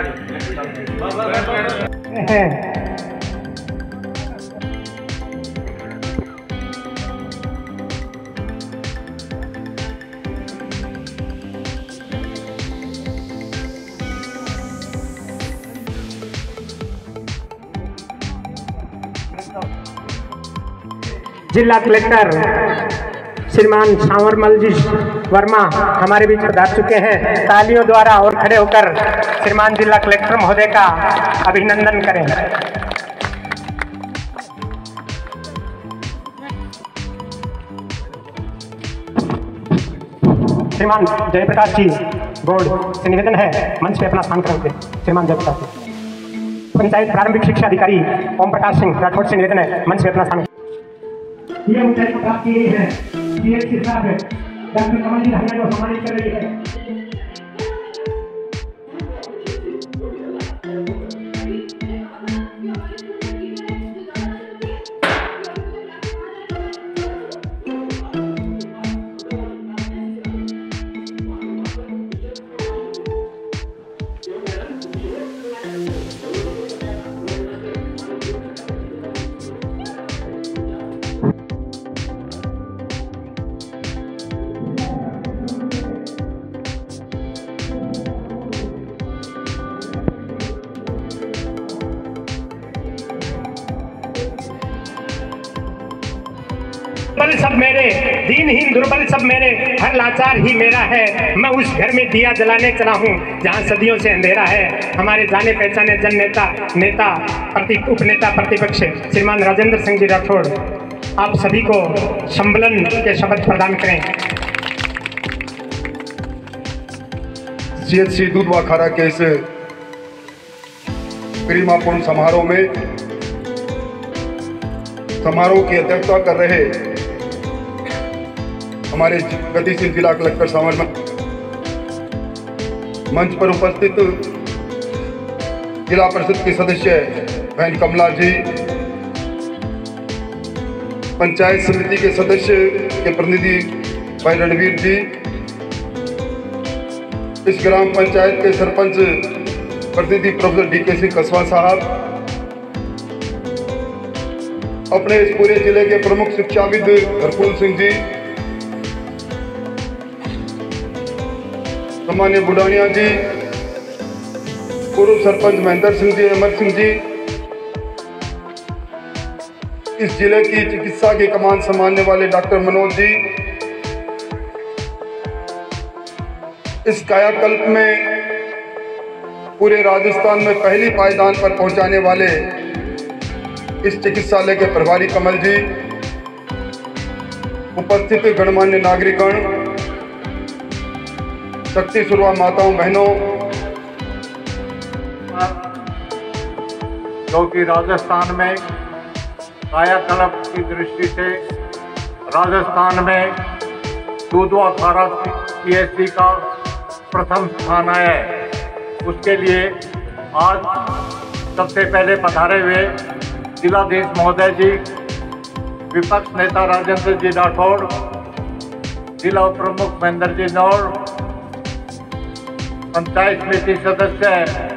जिला कलेक्टर श्रीमान सांवरमल जी वर्मा हमारे बीच पधार चुके हैं। तालियों द्वारा और खड़े होकर श्रीमान जिला कलेक्टर महोदय का अभिनंदन करें। श्रीमान जयप्रकाश जी गौड़ से निवेदन है मंच पे अपना स्थान करेंगे। श्रीमान जयप्रकाश जी। पंचायत प्रारंभिक शिक्षा अधिकारी ओमप्रकाश सिंह राठौड़ से निवेदन है मंच पे अपना स्थान। ये ऊंचाई प्राप्त की गई है CHC साहब डॉक्टर कमल धनिया को सम्मानित कर रही है। सब मेरे दीनहीन दुर्बल सब मेरे, हर लाचार ही मेरा है। मैं उस घर में दिया जलाने चला हूँ जहाँ सदियों से अंधेरा है। हमारे जाने पहचाने जन नेता उपनेता प्रतिपक्ष श्रीमान राजेंद्र सिंह जी राठौड़ आप सभी को संबलन के शब्द प्रदान करें। CHC दूधवाखारा के इस गरिमापूर्ण समारोह की अध्यक्षता कर रहे हमारे गतिशील जिला कलेक्टर सांवरमल, मंच पर उपस्थित जिला परिषद की सदस्य बहन कमला जी, पंचायत समिति के सदस्य के प्रतिनिधि भाई रणवीर जी, इस ग्राम पंचायत के सरपंच प्रतिनिधि प्रोफेसर DK सिंह कसवा साहब, अपने इस पूरे जिले के प्रमुख शिक्षाविद हरफूल सिंह जी, सामान्य बुडानिया जी, पूर्व सरपंच महेंद्र सिंह जी, अमर सिंह जी, इस जिले की चिकित्सा की कमान संभालने वाले डॉक्टर मनोज जी, इस कायाकल्प में पूरे राजस्थान में पहली पायदान पर पहुंचाने वाले इस चिकित्सालय के प्रभारी कमल जी, उपस्थित गणमान्य नागरिकगण, शक्ति सुरवा माताओं बहनों, जो कि राजस्थान में कायाकल्प की दृष्टि से राजस्थान में दूधवाखारा CHC का प्रथम स्थान आया है। उसके लिए आज सबसे पहले पधारे हुए जिलाधीश महोदय जी, विपक्ष नेता राजेंद्र जी राठौड़, जिला प्रमुख महेंद्र जी नौड़, पंचायत समिति सदस्य